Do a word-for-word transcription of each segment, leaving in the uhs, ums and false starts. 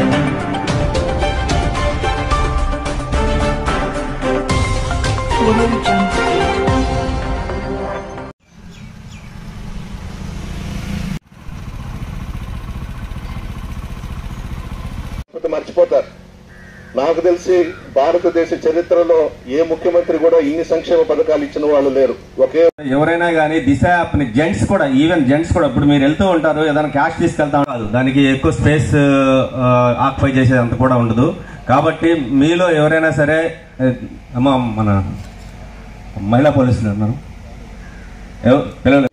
మర్చిపోతారు. నాకు తెలిసి భారతదేశ చరిత్రలో ఏ ముఖ్యమంత్రి కూడా ఇన్ని సంక్షేమ పథకాలు ఇచ్చిన వాళ్ళు లేరు. ఒకే ఎవరైనా కానీ దిశ యాప్ ని జెంట్స్ కూడా, ఈవెన్ జెంట్స్ కూడా, ఇప్పుడు మీరు వెళ్తూ ఉంటారు, ఏదైనా క్యాష్ తీసుకెళ్తా కాదు, దానికి ఎక్కువ స్పేస్ ఆక్యుపై చేసేదంత కూడా ఉండదు. కాబట్టి మీలో ఎవరైనా సరే, అమ్మ మన మహిళా పోలీసులు ఉన్నారు పిల్లలు,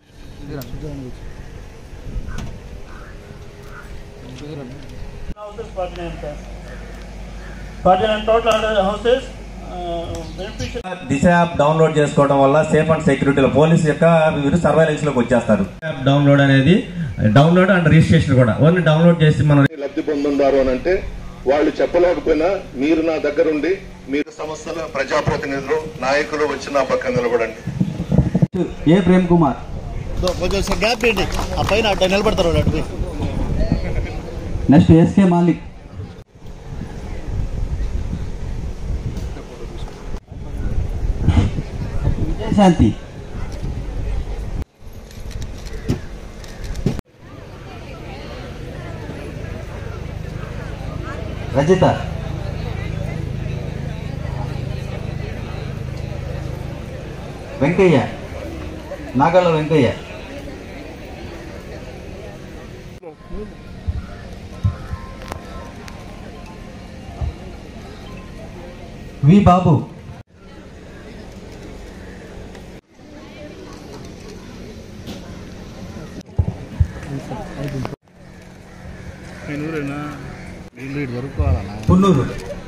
దిశ యాప్ డౌన్లోడ్ చేసుకోవడం వల్ల సేఫ్ అండ్ సెక్యూరిటీలో పోలీస్ యొక్క మీరు సర్వైలెన్స్ లోకి వచ్చేస్తారు. యాప్ డౌన్లోడ్ అనేది డౌన్లోడ్ అండ్ రిజిస్ట్రేషన్ కూడా ఓన్లీ డౌన్లోడ్ చేసి మనం లబ్ధి పొందుండారు అని అంటే వాళ్ళు చెప్పలేకపోయినా మీరు నా దగ్గరుండి మీరు సంస్థల ప్రజాప్రతినిధులు నాయకులు వచ్చి నా పక్కన నిలబడండి. ఏ ప్రేమ్ కుమార్ కొంచెం గ్యాప్ ఏంటి ఆ పైన అట్ట నిలబడతారు. Next S K Malik, Shanti, Rajitha, Venkaiah, Nagala Venkaiah, V Babu, Punnuru.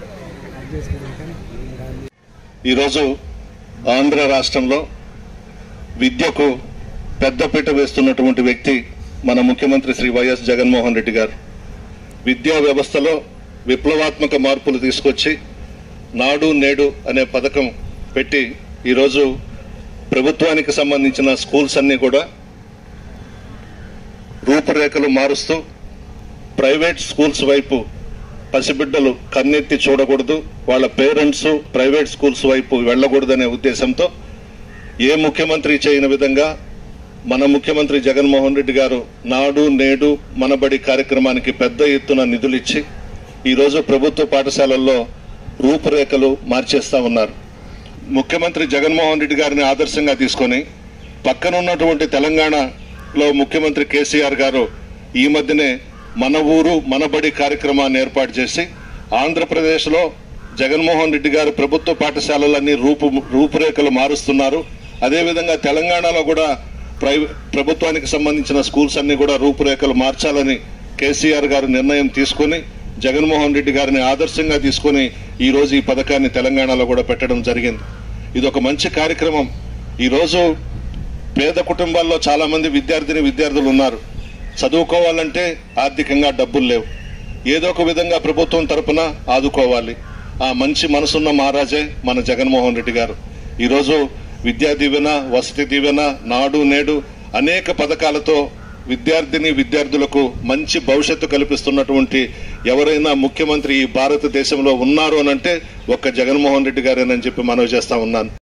ఈరోజు ఆంధ్ర రాష్ట్రంలో విద్యకు పెద్దపీట వేస్తున్నటువంటి వ్యక్తి మన ముఖ్యమంత్రి శ్రీ వైఎస్ జగన్మోహన్ రెడ్డి గారు. విద్యా వ్యవస్థలో విప్లవాత్మక మార్పులు తీసుకొచ్చి నాడు నేడు అనే పథకం పెట్టి ఈరోజు ప్రభుత్వానికి సంబంధించిన స్కూల్స్ అన్ని కూడా రూపురేఖలు మారుస్తూ ప్రైవేట్ స్కూల్స్ వైపు పసిబిడ్డలు కన్నెత్తి చూడకూడదు, వాళ్ళ పేరెంట్స్ ప్రైవేట్ స్కూల్స్ వైపు వెళ్లకూడదనే ఉద్దేశంతో ఏ ముఖ్యమంత్రి చేయని విధంగా మన ముఖ్యమంత్రి జగన్మోహన్ రెడ్డి గారు నాడు నేడు మనబడి కార్యక్రమానికి పెద్ద ఎత్తున నిధులిచ్చి ఈరోజు ప్రభుత్వ పాఠశాలల్లో రూపురేఖలు మార్చేస్తా ఉన్నారు. ముఖ్యమంత్రి జగన్మోహన్ రెడ్డి గారిని ఆదర్శంగా తీసుకొని పక్కనున్నటువంటి తెలంగాణలో ముఖ్యమంత్రి కేసీఆర్ గారు ఈ మధ్యనే మన ఊరు మనబడి కార్యక్రమాన్ని ఏర్పాటు చేసి ఆంధ్రప్రదేశ్లో జగన్మోహన్ రెడ్డి గారు ప్రభుత్వ పాఠశాలలన్నీ రూపు రూపురేఖలు మారుస్తున్నారు. అదేవిధంగా తెలంగాణలో కూడా ప్రభుత్వానికి సంబంధించిన స్కూల్స్ అన్ని కూడా రూపురేఖలు మార్చాలని కేసీఆర్ గారు నిర్ణయం తీసుకుని జగన్మోహన్ రెడ్డి గారిని ఆదర్శంగా తీసుకుని ఈ రోజు ఈ పథకాన్ని తెలంగాణలో కూడా పెట్టడం జరిగింది. ఇది ఒక మంచి కార్యక్రమం. ఈరోజు పేద కుటుంబాల్లో చాలా మంది విద్యార్థిని విద్యార్థులు ఉన్నారు. చదువుకోవాలంటే ఆర్థికంగా డబ్బులు లేవు. ఏదో ఒక విధంగా ప్రభుత్వం తరపున ఆదుకోవాలి. ఆ మంచి మనసున్న మహారాజే మన జగన్మోహన్ రెడ్డి గారు. ఈరోజు విద్యా దీవెన, వసతి దీవెన, నాడు నేడు అనేక పథకాలతో విద్యార్థిని విద్యార్థులకు మంచి భవిష్యత్తు కల్పిస్తున్నటువంటి ఎవరైనా ముఖ్యమంత్రి ఈ భారతదేశంలో ఉన్నారు అనంటే ఒక్క జగన్మోహన్ రెడ్డి గారేనని చెప్పి మనవి చేస్తా ఉన్నాను.